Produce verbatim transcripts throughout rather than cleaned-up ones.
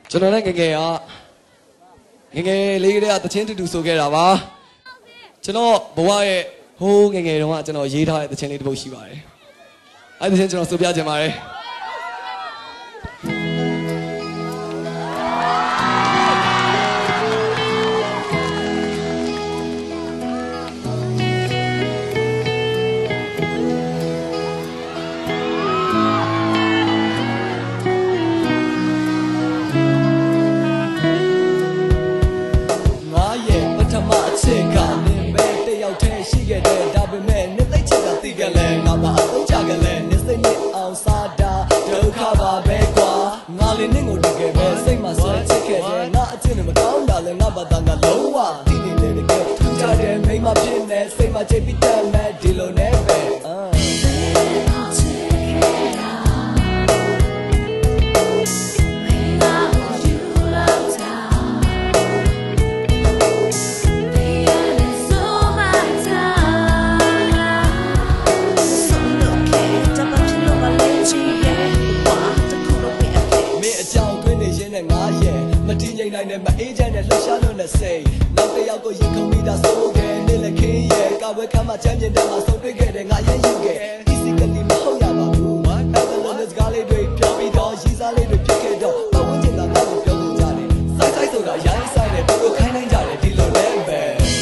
ကျွန်တော်လည်းငယ်ငယ်ကငယ်ငယ်လေးကတည်းကတချင်းတူတူဆိုခဲ့တာပါကျွန်တော်ဘဝရဲ့ဟိုးငယ်ငယ်တုန်းကကျွန်တော်ရေးထားတဲ့တချင်းလေးတစ်ပုဒ်ရှိပါတယ်အဲ့ဒီတချင်းကျွန်တော်ဆိုပြချင်ပါတယ်ရှိခဲ့တယ်ဒါပေမဲ့နှစ်သိချစ်တာသိကြလဲငါပါအသုံးချကြလဲနှစ်စိတ်နဲ့အောင်စားတာဒုက္ခပါပဲကွာငါလည်းနင့်ကိုတကယ်ပဲစိတ်မှာဆွဲချစ်ခဲ့တယ်ငါအချင်းနဲ့မကောင်းတာလဲငါပါတာငါလုံးဝသိနေတယ်တကယ်ထူးခြားတယ်မိမဖြစ်နေစိတ်မှာချိန်ပြီးတတ်မဲ့ဒီလိုနဲ့ပဲမတည်ငြိမ်နိုင်တဲ့မအေးချမ်းတဲ့လှရှားလို့နဲ့စိတ်နောက်တစ်ယောက်ကိုရင်ခုန်ပြီးသားစိုးခဲ့နေလက်ခင်းရဲ့ကာဝဲခမ်းမှာချမ်းကျင်တဲ့မှာဆုံးတွေ့ခဲ့တဲ့ငါရဲ့ယူခဲ့ physically မဟုတ်ရပါဘူး what other than this guy လေးတွေပြောပြီးတော့ရည်စားလေးတွေဖြစ်ခဲ့တော့ပတ်ဝန်းကျင်ကငါ့ကိုပြောလို့ကြတယ်စိုက်စိုက်ဆိုတာရိုင်းဆိုင်တယ်သူတို့ခိုင်းနိုင်ကြတယ်ဒီလိုလဲပဲ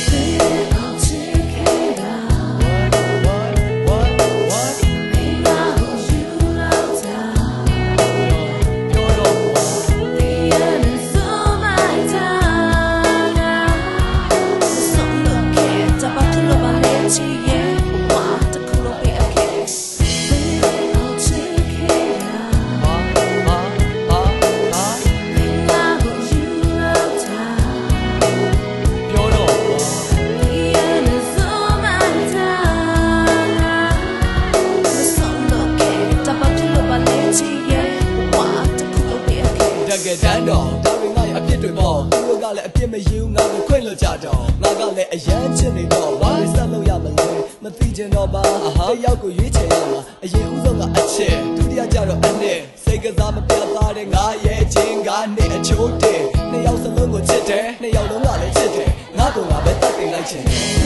ကဲတန်းတော့ဒါတွေငါရဲ့အပြစ်တွေပေါ့သူတို့ကလည်းအပြစ်မယူငါကိုခွင့်လွှတ်ကြတော့ငါကလည်းအရန်ချစ်နေတော့ဘာလို့ဆက်လို့ရမလဲမသိချင်တော့ပါတယောက်ကိုရွေးချယ်ရမှာအရင်ဦးဆုံးကအချစ်ဒုတိယကျတော့အနှစ်စိတ်ကစားမပြတ်သားတဲ့ငါရဲ့ချင်းကနေအချိုးတင်နှစ်ယောက်စလုံးကိုချစ်တယ်နှစ်ယောက်လုံးကလည်းချစ်တယ်ငါကငါပဲတတ်တင်လိုက်ချင်